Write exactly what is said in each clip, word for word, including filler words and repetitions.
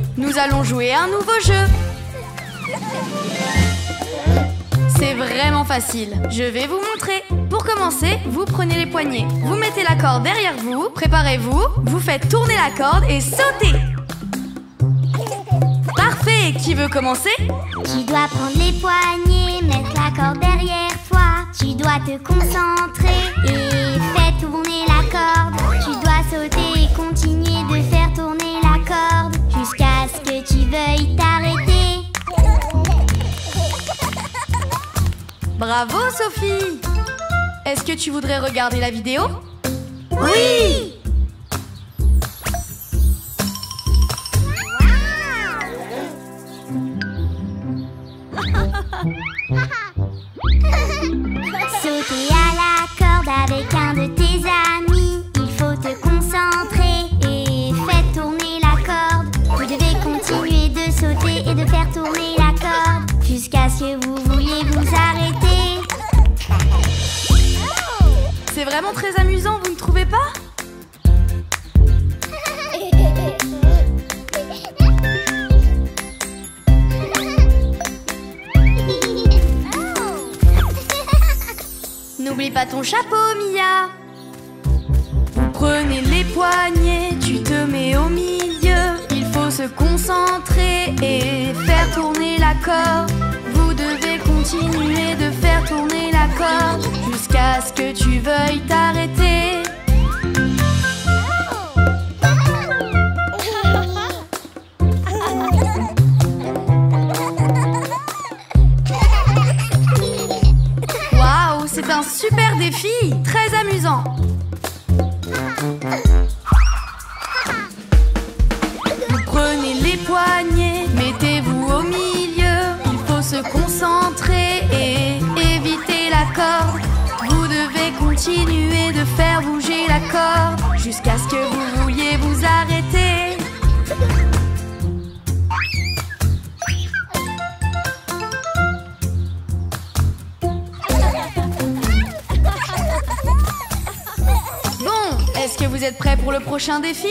nous allons jouer à un nouveau jeu. C'est vraiment facile, je vais vous montrer. Pour commencer, vous prenez les poignets, vous mettez la corde derrière vous, préparez-vous, vous faites tourner la corde et sautez. Parfait, qui veut commencer? Tu dois prendre les poignets, mettre la corde derrière toi. Tu dois te concentrer et faire tourner la corde. Tu dois sauter et continuer de faire tourner la corde jusqu'à ce que tu veuilles t'arrêter. Bravo Sophie! Est-ce que tu voudrais regarder la vidéo? Oui! Sauter à la corde avec un de tes amis. Il faut te concentrer et faire tourner la corde. Vous devez continuer de sauter et de faire tourner la corde jusqu'à ce que vous vouliez vous arrêter. C'est vraiment très amusant, vous ne trouvez pas? N'oublie pas ton chapeau, Mia. Vous prenez les poignets, tu te mets au milieu. Il faut se concentrer et faire tourner la corde. Vous devez continuer de faire tourner la corde jusqu'à ce que tu veuilles t'arrêter. Waouh, c'est un super défi, très amusant. Vous prenez les poignets, mettez-vous au milieu. Il faut se concentrer et éviter la corde. Vous devez continuer de faire bouger la corde jusqu'à ce que vous vouliez vous arrêter. Bon, est-ce que vous êtes prêts pour le prochain défi?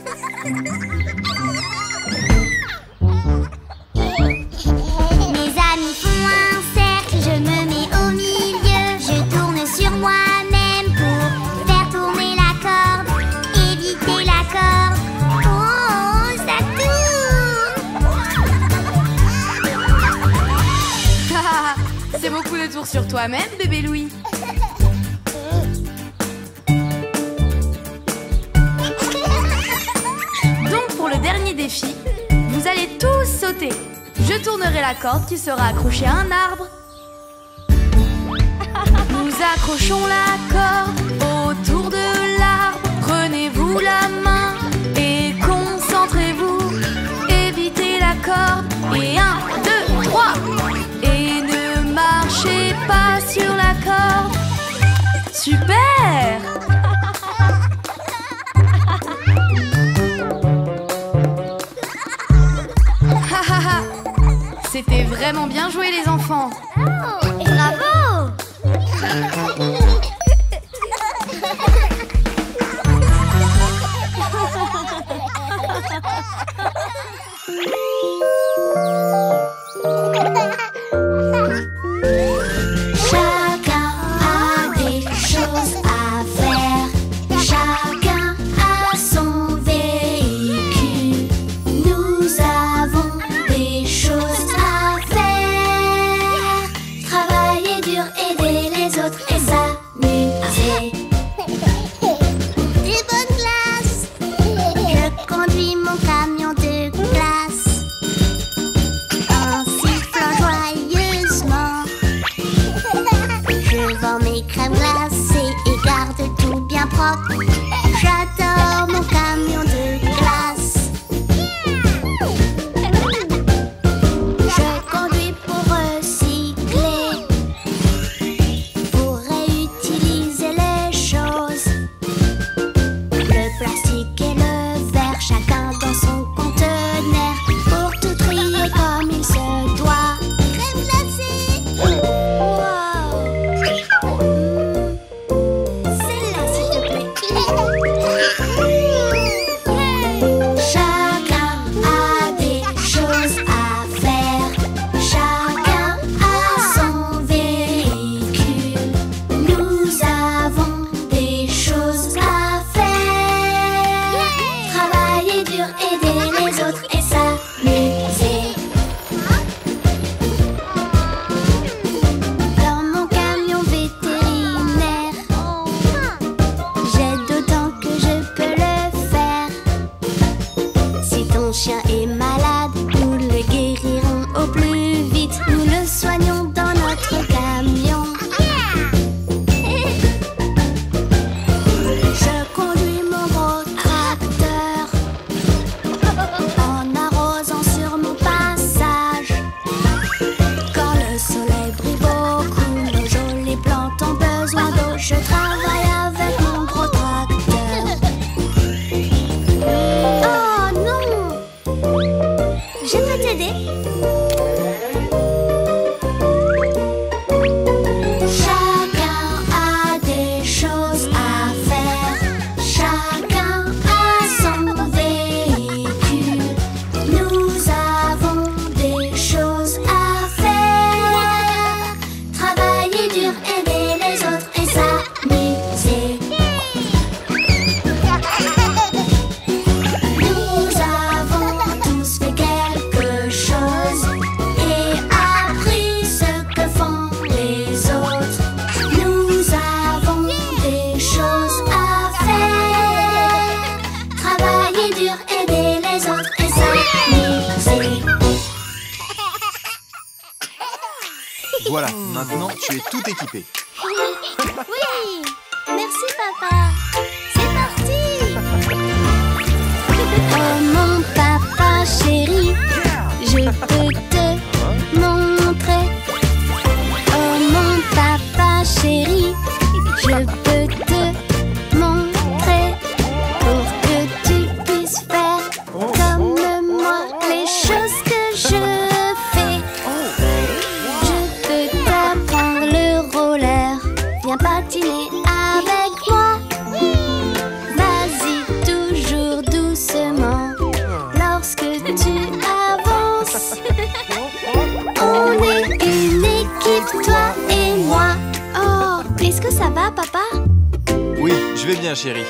Mes amis font un cercle, je me mets au milieu. Je tourne sur moi-même pour faire tourner la corde, éviter la corde. Oh, ça tourne! C'est beaucoup de tours sur toi-même, bébé Louis. Donc pour le dernier défi, vous allez tous sauter. Je tournerai la corde qui sera accrochée à un arbre. Nous accrochons la corde autour de l'arbre. Prenez-vous la main et concentrez-vous. Évitez la corde. Et un, deux, trois. Et ne marchez pas sur la corde. Super! C'était vraiment bien joué les enfants. Oh, bravo! Chacun a des choses à faire. Chacun a son véhicule. Nous avons des choses à faire. Travailler dur, aider les autres et s'amuser. Des bonnes glaces! Je conduis mon camion de glace en sifflant joyeusement. Je vends mes crèmes glacées et garde tout bien propre. J'adore mon camion de glace. Je conduis pour recycler, pour réutiliser les choses. Le plastique et le verre, chacun dans son conteneur, pour tout trier comme il se doit. Crème glacée! Wow! Celle-là, s'il te plaît. Je peux t'aider? Chacun a des choses à faire. Chacun a son véhicule. Nous avons des choses à faire. Travailler dur, aider les autres et s'amuser. Nous avons tous fait quelque chose et appris ce que font les autres. Nous avons des choses à faire. Travailler dur, aider les autres et s'amuser. Voilà, maintenant tu es tout équipé. Oui! Merci, papa! C'est parti! Oh, mon papa chéri, je peux te montrer. Oh, mon papa chéri, je peux te montrer. Pour que tu puisses faire comme moi les choses que je fais. Je peux t'apprendre le roller. Viens patiner avec moi. Vas-y toujours doucement. Lorsque tu avances, on est une équipe, toi et moi. Oh, est-ce que ça va, papa? Oui, je vais bien, chérie.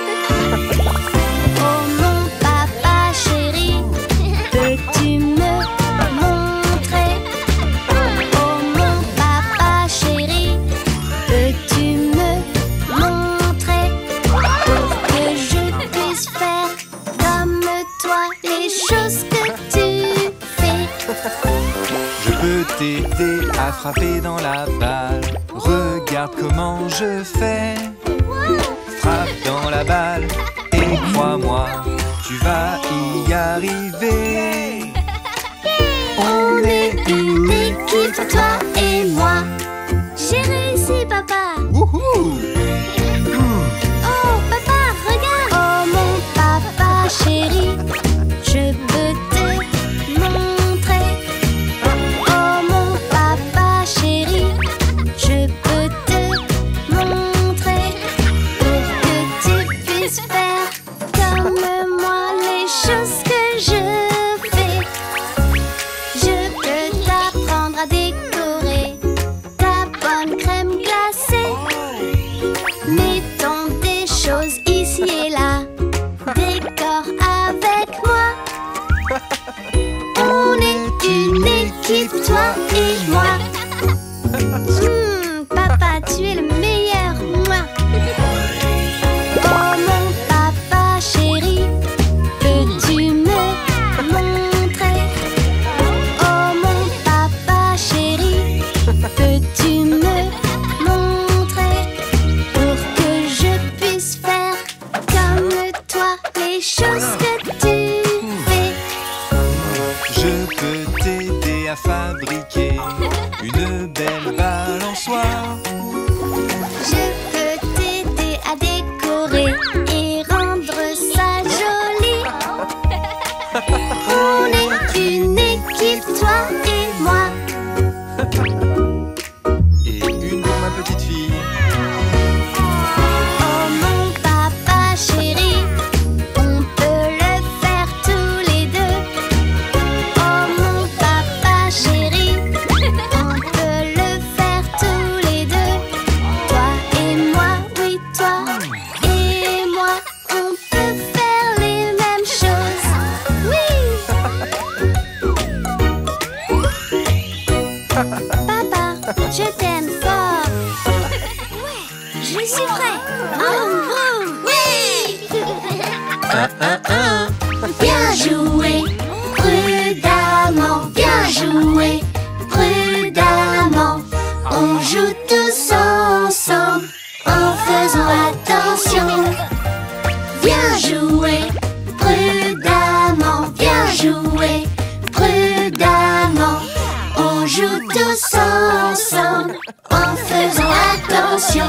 Oh, mon papa chéri, peux-tu me montrer? Oh, mon papa chéri, peux-tu me montrer? Pour que je puisse faire comme toi les choses que tu fais. Je peux t'aider à frapper dans la balle. Regarde comment je fais. Frappe dans la balle et crois-moi, tu vas y arriver. On est une équipe, toi et moi. J'ai réussi, papa. Wouhou! Oh, papa, regarde. Oh, mon papa chéri, je peux te montrer. Oh, mon papa chéri, je peux te montrer. Pour que tu puisses faire comme moi les choses que je fais. Je peux t'apprendre à décorer ta bonne crème glacée. Mettons des choses ici et là. Décore avec moi. On est une équipe, toi et moi. Hmm, papa, tu es le meilleur. Mouah. Oh, mon papa chéri, peux-tu me montrer? Oh, mon papa chéri, peux-tu me montrer? Pour que je puisse faire comme toi les choses que tu fais. Je peux t'aider à fabriquer une belle balançoire. Je peux t'aider à décorer et rendre ça joli. On est une équipe, toi et moi. Et une pour ma petite fille. Oh, mon papa chéri, on peut le faire tous les deux. Oh, mon papa chéri, on peut le faire tous les deux. Toi et moi, oui, toi et moi, on peut faire les mêmes choses. Oui! Papa, je t'aime fort. Ouais, je suis prêt. Oh, oh, oui! Bien joué, prudemment, bien joué, prudemment. On joue tous ensemble en faisant attention. Bien joué, prudemment, bien joué, prudemment. On joue tous ensemble en faisant attention.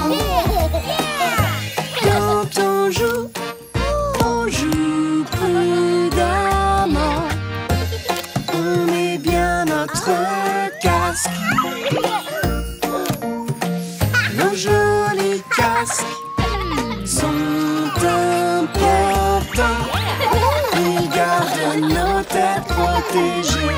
Quand on joue, on joue prudemment. protéger.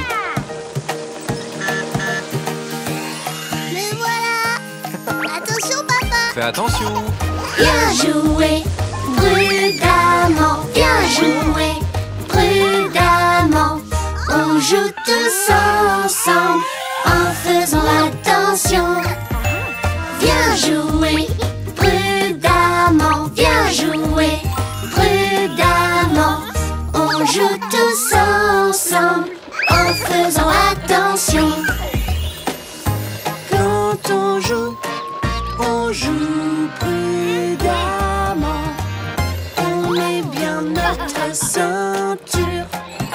Me voilà. Attention, papa. Fais attention. Bien joué, prudemment, bien joué, prudemment. On joue tous ensemble en faisant attention. Bien joué, prudemment, bien joué, prudemment. On joue tous ensemble en faisant attention. Quand on joue, on joue prudemment. On met bien notre ceinture.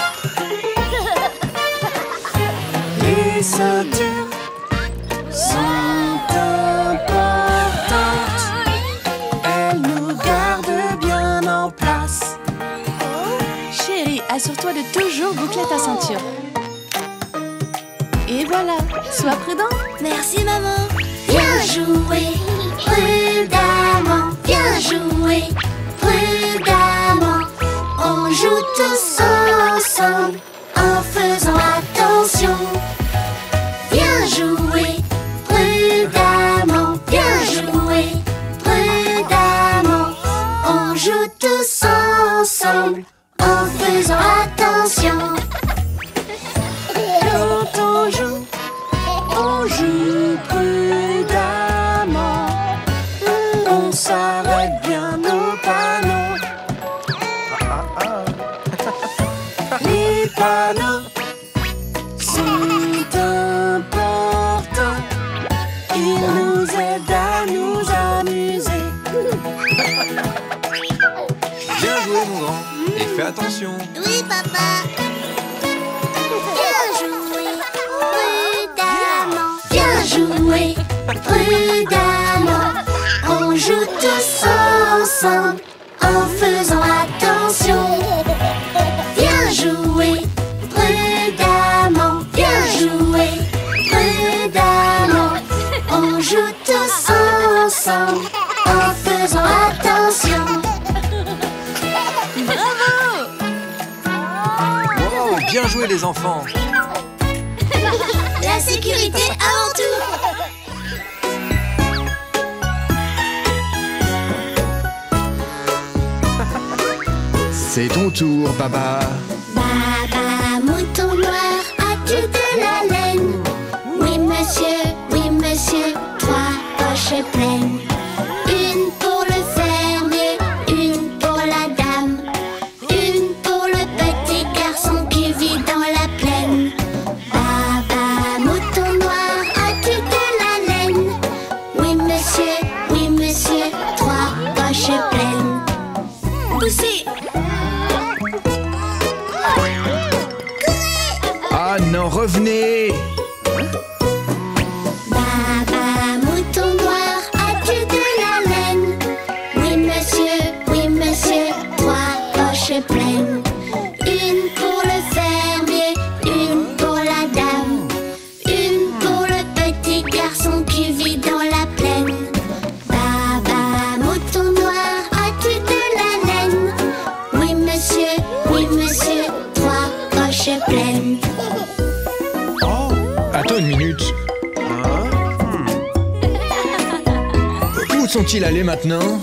Les ceintures sont importantes. Elles nous gardent bien en place. Chérie, assure-toi de toujours boucler ta ceinture. Et voilà, sois prudent. Merci, maman. Bien joué, prudemment, bien joué, prudemment. On joue tous ensemble en faisant attention. Bien joué, prudemment, bien joué, prudemment. On joue tous ensemble en faisant attention. Quand on joue, on joue prudemment. On s'arrête bien aux panneaux. Les panneaux sont importants. Ils nous aident à nous amuser. Bien joué mon grand. Et fais attention. Oui, papa. Bien joué, prudemment, bien joué, prudemment. On joue tous ensemble en faisant attention. Bien joué, prudemment, bien joué, prudemment. On joue tous ensemble en faisant attention. Oh, bien joué les enfants. La sécurité avant tout. C'est ton tour, Baba. Baba, mouton noir, as-tu de la laine? Oui, monsieur, oui, monsieur, trois poches pleines. Une pour le fermier, une pour la dame, une pour le petit garçon qui vit dans la plaine. Baba, mouton noir, as-tu de la laine? Oui, monsieur, oui, monsieur, trois poches pleines. Poussez! Ah non, revenez. Baba, mouton noir, as-tu de la laine? Oui, monsieur, oui, monsieur, trois poches pleines. Une pour le fermier, une pour la dame, une pour le petit garçon qui vit dans la plaine. Baba, mouton noir, as-tu de la laine? Oui, monsieur, oui, monsieur, trois poches pleines. Oh, attends une minute. Où sont-ils allés maintenant?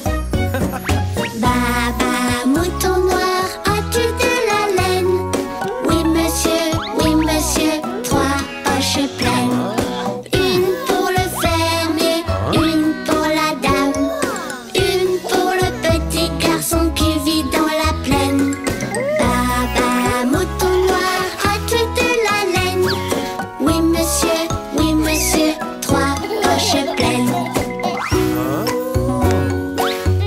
Baba, mouton noir, as-tu de la laine? Oui, monsieur, oui, monsieur, trois poches pleines. Une pour le fermier, une pour la dame, une pour le petit garçon qui vit dans la plaine. Baba, mouton noir, as-tu de la laine? Oui, monsieur, oui, monsieur, trois poches pleines.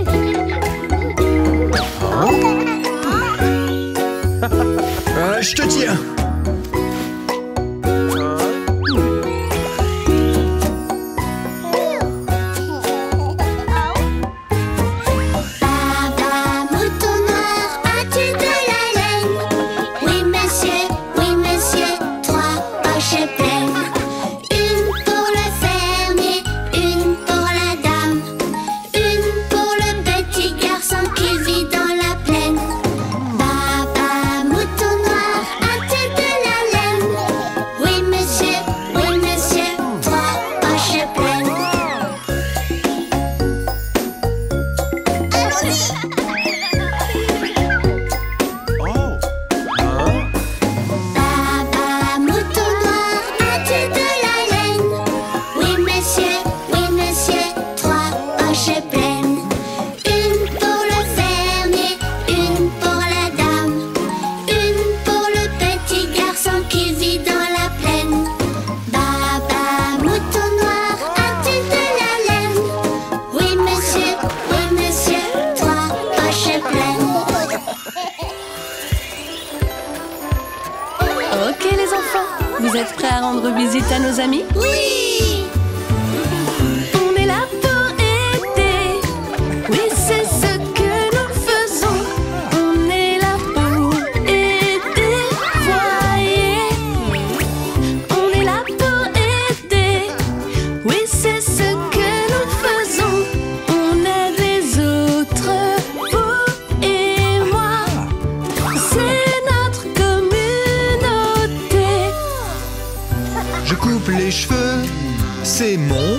Ok les enfants, vous êtes prêts à rendre visite à nos amis? Oui! On est là pour aider. Oui, c'est ce que nous faisons. On est là pour aider. Voyez. On est là pour aider. Oui, c'est ce que nous faisons. On aide les autres, vous et moi. C'est notre communauté. Je coupe les cheveux, c'est mon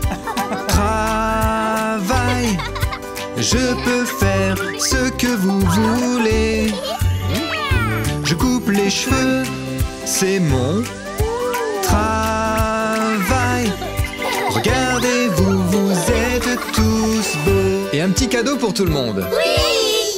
travail. Je peux faire ce que vous voulez. Je coupe les cheveux, c'est mon travail. Regardez-vous, vous êtes tous beaux. Et un petit cadeau pour tout le monde. Oui!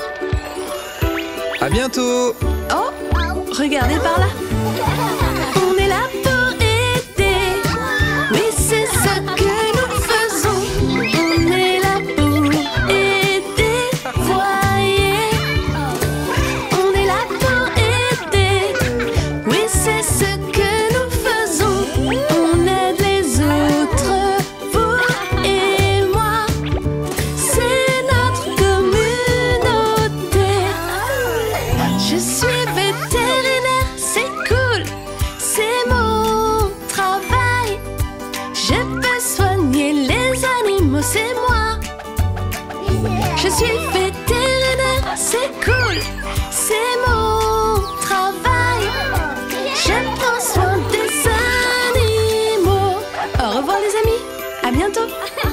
À bientôt. Oh, regardez par là. On est là pour aider. Oui, c'est ce que nous faisons. On est là pour aider. Voyez. On est là pour aider. Oui, c'est ce que nous faisons. On aide les autres, vous et moi. C'est notre communauté. Je suis vétérinaire, c'est cool. C'est mon travail. Je peux soigner les animaux, c'est moi. Je suis vétérinaire, c'est cool. C'est mon travail. Je prends soin des animaux. Au revoir les amis, à bientôt.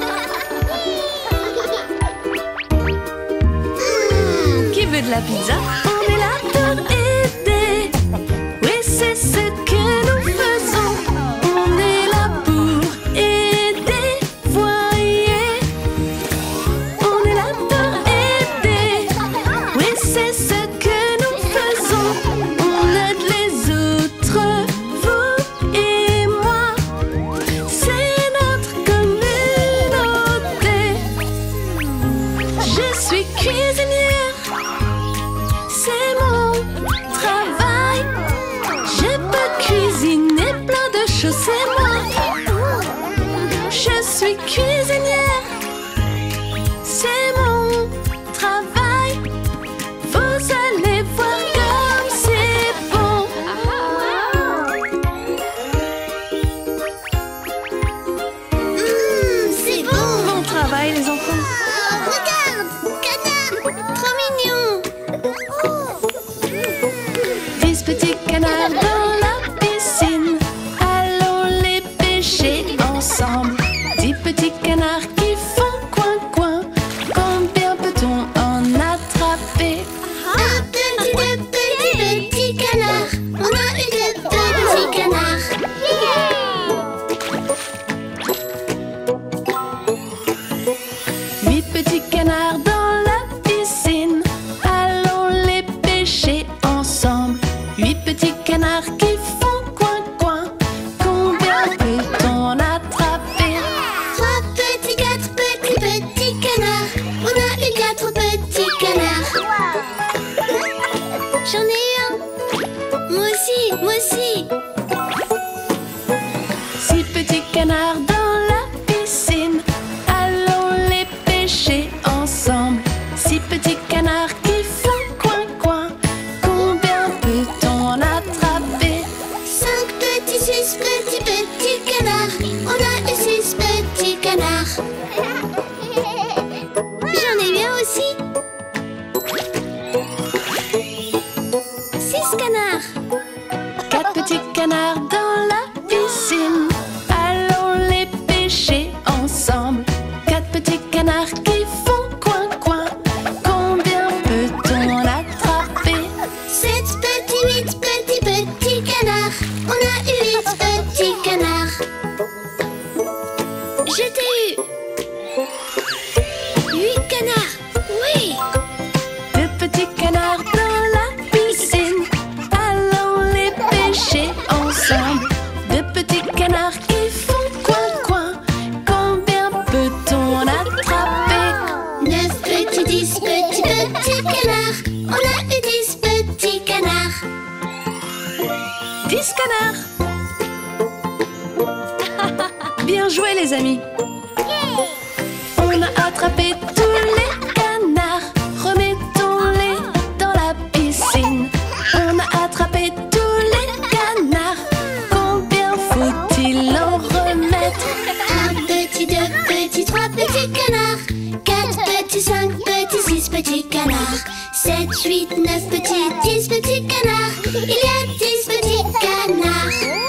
Qui veut de la pizza? On est là pour aider. Oui, c'est ce que nous faisons. On est là pour aider. Voyez. On est là pour aider. Oui, c'est ce que nous faisons. On aide les autres, vous et moi. C'est notre communauté. Je suis cuisinière. C'est mon travail. Je peux cuisiner plein de choses, c'est moi. Je suis cuisinière. C'est mon travail. Vous allez voir comme c'est bon. Hum, c'est bon! Bon travail les enfants. Oh, regarde! Canard! Trop mignon! Dix petits canards dans la piscine. Allons les pêcher ensemble. Dix petits canards qui font coin-coin. Combien peut-on en attraper? Un petit, deux petits, petits canards. On a eu deux petits canards. Huit petits canards dans la piscine. Allons les pêcher ensemble. Huit petits canards qui font coin-coin. Combien peut-on en attraper? Trois petits, quatre petits, petits canards. On a eu quatre petits canards. J'en ai un. Moi aussi, moi aussi. Six petits canards dans la piscine. Allons les pêcher ensemble. Six petits canards qui font coin-coin. Combien peut-on en attraper? Cinq petits, six petits, petits canards. On a eu six petits canards. J'en ai bien aussi. Six canards. Quatre petits canards dans la piscine. Allons les pêcher ensemble. Quatre petits canards qui font coin-coin. Combien peut-on en attraper? Sept petits, huit petits, petits canards. On a eu huit petits canards. Je t'ai eu. Huit canards. Oui. Deux petits canards dans la piscine. Allons les pêcher ensemble. Deux petits canards qui font coin-coin. Combien peut-on en attraper? Neuf petits, dix petits, petits canards. On a eu dix petits canards. dix canards. Bien joué les amis. On a attrapé tous les canards. Remettons-les dans la piscine. On a attrapé tous les canards. Combien faut-il en remettre? Un petit, deux petits, trois petits canards. Quatre petits, cinq petits, six petits canards. Sept, huit, neuf petits, dix petits canards. Il y a dix petits canards.